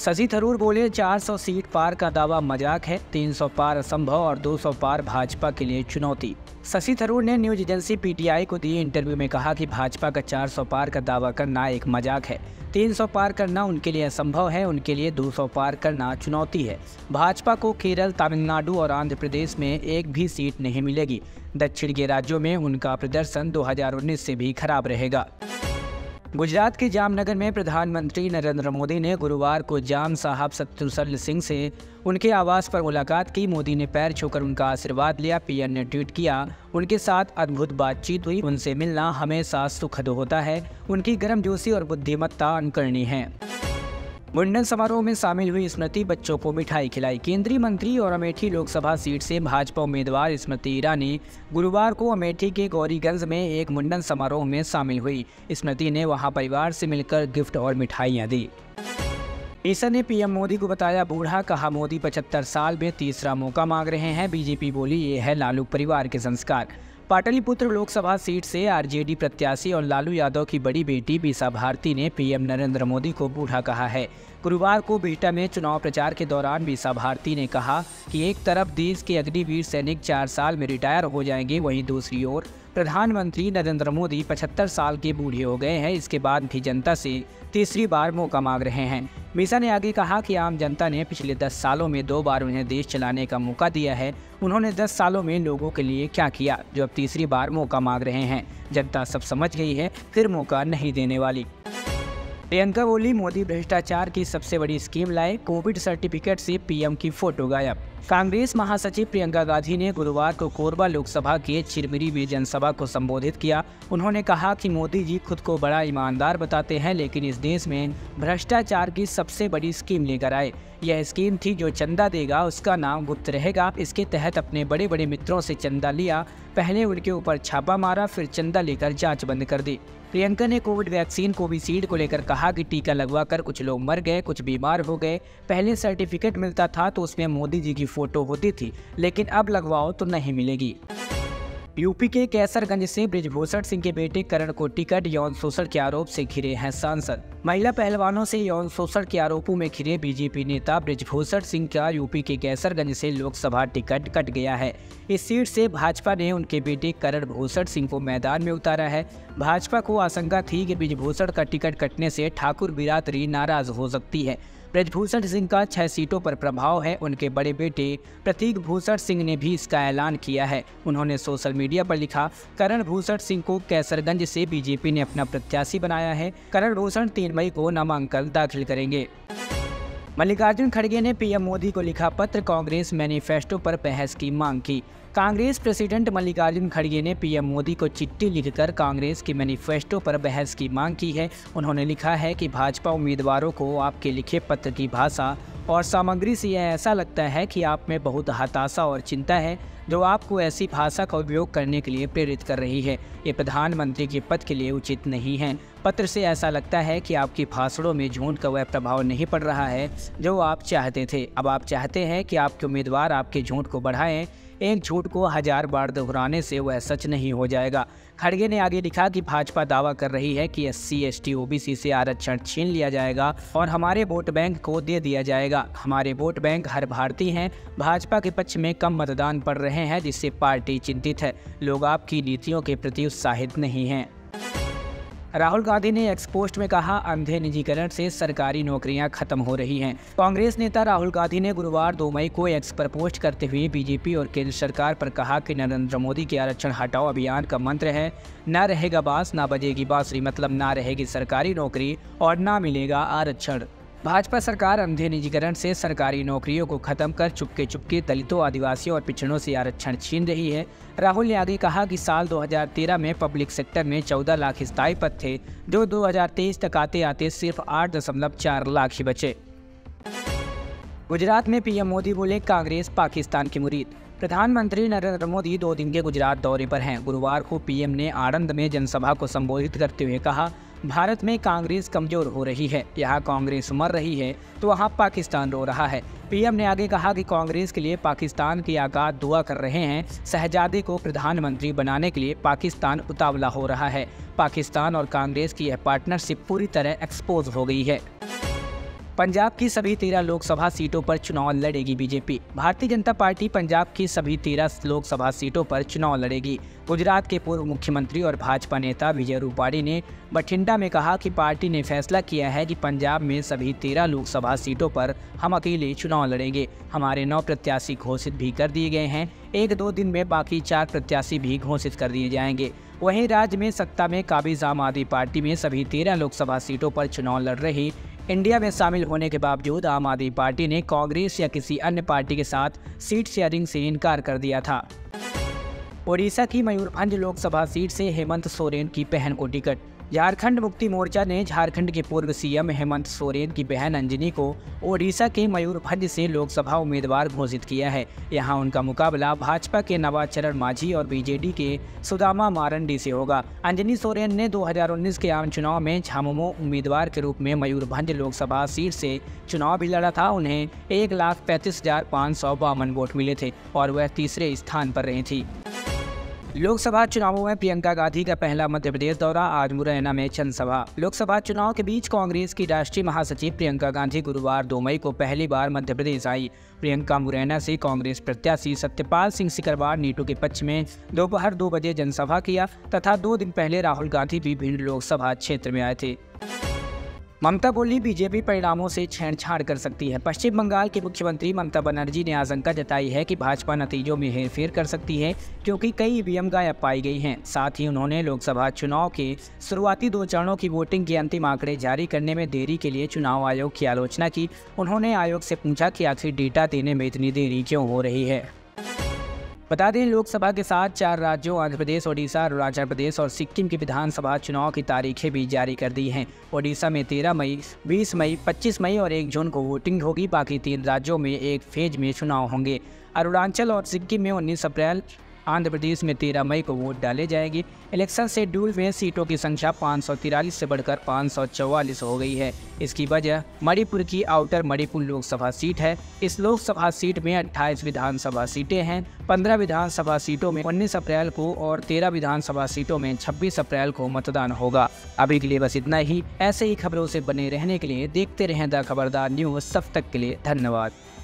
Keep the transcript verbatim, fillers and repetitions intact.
शशि थरूर बोले चार सौ सीट पार का दावा मजाक है, तीन सौ पार असंभव और दो सौ पार भाजपा के लिए चुनौती। शशि थरूर ने न्यूज एजेंसी पीटीआई को दिए इंटरव्यू में कहा कि भाजपा का चार सौ पार का दावा करना एक मजाक है, तीन सौ पार करना उनके लिए असंभव है, उनके लिए दो सौ पार करना चुनौती है। भाजपा को केरल, तमिलनाडु और आंध्र प्रदेश में एक भी सीट नहीं मिलेगी। दक्षिण के राज्यों में उनका प्रदर्शन दो हज़ार उन्नीस से भी खराब रहेगा। गुजरात के जामनगर में प्रधानमंत्री नरेंद्र मोदी ने गुरुवार को जाम साहब शत्रुघ्न सिंह से उनके आवास पर मुलाकात की। मोदी ने पैर छूकर उनका आशीर्वाद लिया। पीएम ने ट्वीट किया, उनके साथ अद्भुत बातचीत हुई, उनसे मिलना हमेशा सुखद होता है, उनकी गर्मजोशी और बुद्धिमत्ता अनुकरणीय है। मुंडन समारोह में शामिल हुई स्मृति, बच्चों को मिठाई खिलाई। केंद्रीय मंत्री और अमेठी लोकसभा सीट से भाजपा उम्मीदवार स्मृति ईरानी गुरुवार को अमेठी के गौरीगंज में एक मुंडन समारोह में शामिल हुई। स्मृति ने वहां परिवार से मिलकर गिफ्ट और मिठाइयां दी। ईसा ने पीएम मोदी को बताया बूढ़ा, कहा मोदी पचहत्तर साल में तीसरा मौका मांग रहे हैं। बीजेपी बोली ये है लालू परिवार के संस्कार। पाटलिपुत्र लोकसभा सीट से आरजेडी प्रत्याशी और लालू यादव की बड़ी बेटी बीसा भारती ने पीएम नरेंद्र मोदी को बूढ़ा कहा है। गुरुवार को बिहटा में चुनाव प्रचार के दौरान बीसा भारती ने कहा कि एक तरफ देश के अग्निवीर सैनिक चार साल में रिटायर हो जाएंगे, वहीं दूसरी ओर प्रधानमंत्री नरेंद्र मोदी पचहत्तर साल के बूढ़े हो गए हैं, इसके बाद भी जनता से तीसरी बार मौका मांग रहे हैं। बीसा ने आगे कहा कि आम जनता ने पिछले दस सालों में दो बार उन्हें देश चलाने का मौका दिया है। उन्होंने दस सालों में लोगों के लिए क्या किया जो अब तीसरी बार मौका मांग रहे हैं। जनता सब समझ गई है, फिर मौका नहीं देने वाली। प्रियंका बोली मोदी भ्रष्टाचार की सबसे बड़ी स्कीम लाए, कोविड सर्टिफिकेट से पीएम की फोटो गायब। कांग्रेस महासचिव प्रियंका गांधी ने गुरुवार को कोरबा लोकसभा के चिरमिरी में जनसभा को संबोधित किया। उन्होंने कहा कि मोदी जी खुद को बड़ा ईमानदार बताते हैं, लेकिन इस देश में भ्रष्टाचार की सबसे बड़ी स्कीम लेकर आए। यह स्कीम थी जो चंदा देगा उसका नाम गुप्त रहेगा। इसके तहत अपने बड़े बड़े मित्रों से चंदा लिया, पहले उनके ऊपर छापा मारा, फिर चंदा लेकर जांच बंद कर दी। प्रियंका ने कोविड वैक्सीन कोविशील्ड को लेकर कहा कि टीका लगवा कर कुछ लोग मर गए, कुछ बीमार हो गए। पहले सर्टिफिकेट मिलता था तो उसमें मोदी जी की फोटो होती थी, लेकिन अब लगवाओ तो नहीं मिलेगी। यूपी के कैसरगंज से बृजभूषण सिंह के बेटे करण को टिकट, यौन शोषण के आरोप से घिरे हैं सांसद। महिला पहलवानों से यौन शोषण के आरोपों में घिरे बीजेपी नेता बृजभूषण सिंह का यूपी के कैसरगंज से लोकसभा टिकट कट गया है। इस सीट से भाजपा ने उनके बेटे करण भूषण सिंह को मैदान में उतारा है। भाजपा को आशंका थी कि बृजभूषण का टिकट कटने से ठाकुर बिरादरी नाराज हो सकती है। बृजभूषण सिंह का छह सीटों पर प्रभाव है। उनके बड़े बेटे प्रतीक भूषण सिंह ने भी इसका ऐलान किया है। उन्होंने सोशल मीडिया पर लिखा, करण भूषण सिंह को कैसरगंज से बीजेपी ने अपना प्रत्याशी बनाया है। करण भूषण तीन मई को नामांकन दाखिल करेंगे। मल्लिकार्जुन खड़गे ने पीएम मोदी को लिखा पत्र, कांग्रेस मैनिफेस्टो पर बहस की मांग की। कांग्रेस प्रेसिडेंट मल्लिकार्जुन खड़गे ने पीएम मोदी को चिट्ठी लिखकर कांग्रेस के मैनिफेस्टो पर बहस की मांग की है। उन्होंने लिखा है कि भाजपा उम्मीदवारों को आपके लिखे पत्र की भाषा और सामग्री से यह ऐसा लगता है कि आप में बहुत हताशा और चिंता है, जो आपको ऐसी भाषा का उपयोग करने के लिए प्रेरित कर रही है। ये प्रधानमंत्री के पद के लिए उचित नहीं है। पत्र से ऐसा लगता है कि आपकी भाषणों में झूठ का वह प्रभाव नहीं पड़ रहा है जो आप चाहते थे। अब आप चाहते हैं कि आपके उम्मीदवार आपके झूठ को बढ़ाएं। एक झूठ को हजार बार दोहराने से वह सच नहीं हो जाएगा। खड़गे ने आगे लिखा कि भाजपा दावा कर रही है कि S C S T O B C से आरक्षण छीन लिया जाएगा और हमारे वोट बैंक को दे दिया जाएगा। हमारे वोट बैंक हर भारतीय हैं। भाजपा के पक्ष में कम मतदान पड़ रहे हैं, जिससे पार्टी चिंतित है। लोग आपकी नीतियों के प्रति उत्साहित नहीं हैं। राहुल गांधी ने एक्स पोस्ट में कहा, अंधे निजीकरण से सरकारी नौकरियां खत्म हो रही हैं। कांग्रेस नेता राहुल गांधी ने गुरुवार दो मई को एक्स पर पोस्ट करते हुए बीजेपी और केंद्र सरकार पर कहा कि नरेंद्र मोदी के आरक्षण हटाओ अभियान का मंत्र है, ना रहेगा बांस ना बजेगी बांसुरी, मतलब ना रहेगी सरकारी नौकरी और ना मिलेगा आरक्षण। भाजपा सरकार अंधे निजीकरण से सरकारी नौकरियों को खत्म कर चुपके चुपके दलितों, आदिवासियों और पिछड़ों से आरक्षण छीन रही है। राहुल ने आगे कहा कि साल दो हज़ार तेरह में पब्लिक सेक्टर में चौदह लाख स्थायी पद थे, जो दो हज़ार तेईस तक आते आते सिर्फ आठ दशमलव चार लाख ही बचे। गुजरात में पीएम मोदी बोले, कांग्रेस पाकिस्तान की मुरीद। प्रधानमंत्री नरेंद्र मोदी दो दिन के गुजरात दौरे पर हैं। गुरुवार को पीएम ने आणंद में जनसभा को संबोधित करते हुए कहा, भारत में कांग्रेस कमजोर हो रही है। यहाँ कांग्रेस मर रही है तो वहाँ पाकिस्तान रो रहा है। पीएम ने आगे कहा कि कांग्रेस के लिए पाकिस्तान की आकाश दुआ कर रहे हैं। शहजादे को प्रधानमंत्री बनाने के लिए पाकिस्तान उतावला हो रहा है। पाकिस्तान और कांग्रेस की यह पार्टनरशिप पूरी तरह एक्सपोज हो गई है। पंजाब की सभी तेरह लोकसभा सीटों पर चुनाव लड़ेगी बीजेपी। भारतीय जनता पार्टी पंजाब की सभी तेरह लोकसभा सीटों पर चुनाव लड़ेगी। गुजरात के पूर्व मुख्यमंत्री और भाजपा नेता विजय रूपाणी ने बठिंडा में कहा कि पार्टी ने फैसला किया है कि पंजाब में सभी तेरह लोकसभा सीटों पर हम अकेले चुनाव लड़ेंगे। हमारे नौ प्रत्याशी घोषित भी कर दिए गए हैं। एक दो दिन में बाकी चार प्रत्याशी भी घोषित कर दिए जाएंगे। वहीं राज्य में सत्ता में काबिज आम आदमी पार्टी में सभी तेरह लोकसभा सीटों पर चुनाव लड़ रही इंडिया में शामिल होने के बावजूद आम आदमी पार्टी ने कांग्रेस या किसी अन्य पार्टी के साथ सीट शेयरिंग से इनकार कर दिया था। ओडिशा की मयूरभंज लोकसभा सीट से हेमंत सोरेन की बहन को टिकट। झारखंड मुक्ति मोर्चा ने झारखंड के पूर्व सीएम हेमंत सोरेन की बहन अंजनी को ओडिशा के मयूरभंज से लोकसभा उम्मीदवार घोषित किया है। यहां उनका मुकाबला भाजपा के नवाचरण माझी और बीजेडी के सुदामा मारंडी से होगा। अंजनी सोरेन ने दो हज़ार उन्नीस के आम चुनाव में झामुमो उम्मीदवार के रूप में मयूरभंज लोकसभा सीट से चुनाव भी लड़ा था। उन्हें एक लाख पैंतीस हजार पाँच सौ बावन वोट मिले थे और वह तीसरे स्थान पर रही थी। लोकसभा चुनावों में प्रियंका गांधी का पहला मध्य प्रदेश दौरा, आज मुरैना में जनसभा। लोकसभा चुनाव के बीच कांग्रेस की राष्ट्रीय महासचिव प्रियंका गांधी गुरुवार दो मई को पहली बार मध्य प्रदेश आई। प्रियंका मुरैना से कांग्रेस प्रत्याशी सत्यपाल सिंह सिकरवार नीटू के पक्ष में दोपहर दो बजे जनसभा किया तथा दो दिन पहले राहुल गांधी भी भिंड लोकसभा क्षेत्र में आए थे। ममता बोली, बीजेपी परिणामों से छेड़छाड़ कर सकती है। पश्चिम बंगाल के मुख्यमंत्री ममता बनर्जी ने आशंका जताई है कि भाजपा नतीजों में हेरफेर कर सकती है क्योंकि कई ईवीएम गायब पाई गई हैं। साथ ही उन्होंने लोकसभा चुनाव के शुरुआती दो चरणों की वोटिंग के अंतिम आंकड़े जारी करने में देरी के लिए चुनाव आयोग की आलोचना की। उन्होंने आयोग से पूछा कि आखिर डेटा देने में इतनी देरी क्यों हो रही है। बता दें, लोकसभा के साथ चार राज्यों आंध्र प्रदेश, ओडिशा, अरुणाचल प्रदेश और सिक्किम की विधानसभा चुनाव की तारीखें भी जारी कर दी हैं। ओडिशा में तेरह मई, बीस मई, पच्चीस मई और एक जून को वोटिंग होगी। बाकी तीन राज्यों में एक फेज में चुनाव होंगे। अरुणाचल और सिक्किम में उन्नीस अप्रैल, आंध्र प्रदेश में तेरह मई को वोट डाले जाएंगे। इलेक्शन शेड्यूल में सीटों की संख्या पाँच सौ तिरालीस से बढ़कर पाँच सौ चौवालीस हो गई है। इसकी वजह मणिपुर की आउटर मणिपुर लोकसभा सीट है। इस लोकसभा सीट में अट्ठाईस विधानसभा सीटें हैं। पंद्रह विधानसभा सीटों में उन्नीस अप्रैल को और तेरह विधानसभा सीटों में छब्बीस अप्रैल को मतदान होगा। अभी के लिए बस इतना ही। ऐसे ही खबरों से बने रहने के लिए देखते रहें द खबरदार न्यूज़। तब तक के लिए धन्यवाद।